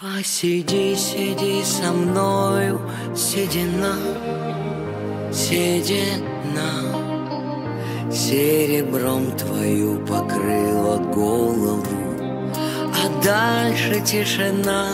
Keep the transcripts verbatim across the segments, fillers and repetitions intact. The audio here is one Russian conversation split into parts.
Посиди, сиди со мною, седина, седина, серебром твою покрыла голову, а дальше тишина.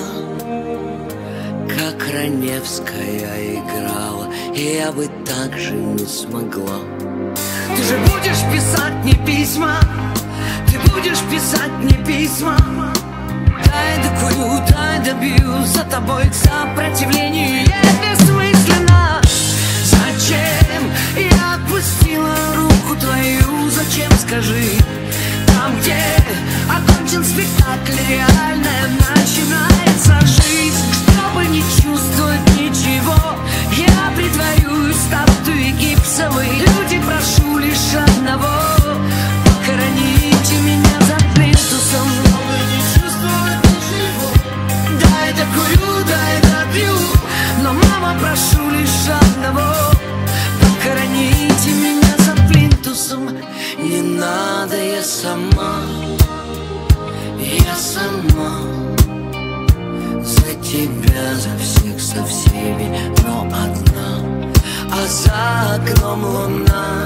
Как Раневская играла, я бы так же не смогла. Ты же будешь писать мне письма, ты будешь писать мне письма. Дай докурю, дай добью, за тобой к сопротивлению я бессмысленно. Зачем я отпустила руку твою, зачем, скажи? Там, где окончен спектакль, реальная начинается жизнь. Чтобы не чувствовать ничего, я притворюсь статуей гипсовой. Люди, прошу лишь одного: похороните меня за плинтусом. Чтобы не чувствовать ничего, дай докурю, дай допью, но, мама, прошу лишь одного: похороните меня за плинтусом. Не надо, я сама, я сама. За тебя, за всех, со всеми, но одна. А за окном луна,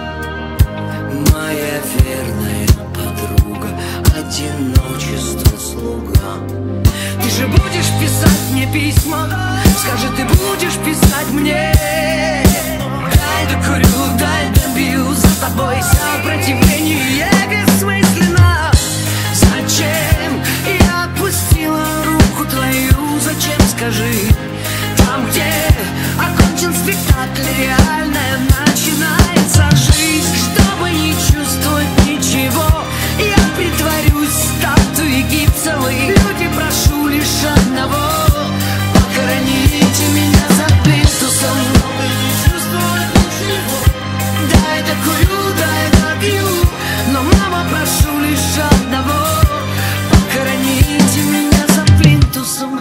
моя верная подруга, одиночество слуга. Ты же будешь писать мне письма, скажи, ты будешь писать мне. Дай докурю, дай добью, за тобой сопротивлению я бессмысленно. Зачем я отпустила руку твою, зачем, скажи? Там, где окончен спектакль, реальная начинается жизнь. Чтобы не чувствовать ничего, я притворюсь статуей гипсовой. Люди, прошу лишь одного: похороните меня за плинтусом. Чтобы не чувствовать ничего, дай докурю, дай допью, но, мама, прошу лишь одного: похороните меня за плинтусом.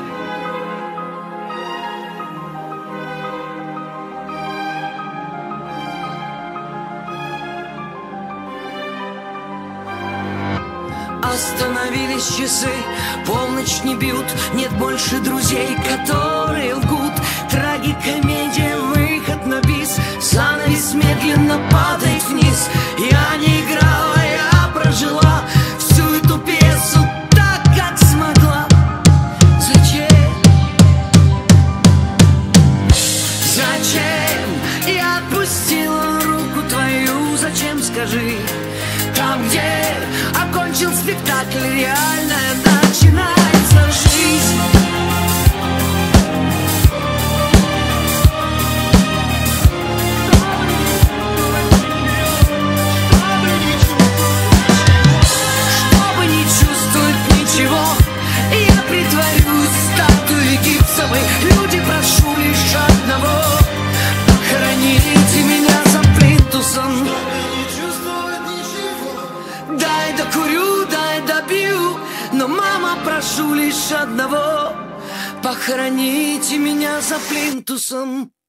Остановились часы, полночь не бьют, нет больше друзей, которые лгут. Трагикомедия, выход на бис, занавес медленно падает вниз. Я не играла, я прожила всю эту пьесу так, как смогла. Зачем? Зачем я отпустила руку твою, зачем, скажи? Там, где окончен спектакль, реальная начинается жизнь. Чтобы не чувствовать ничего, я притворюсь статуей гипсовой. Люди, прошу лишь одного: похороните меня за плинтусом. Дай докурю, дай добью, но, мама, прошу лишь одного: похороните меня за плинтусом.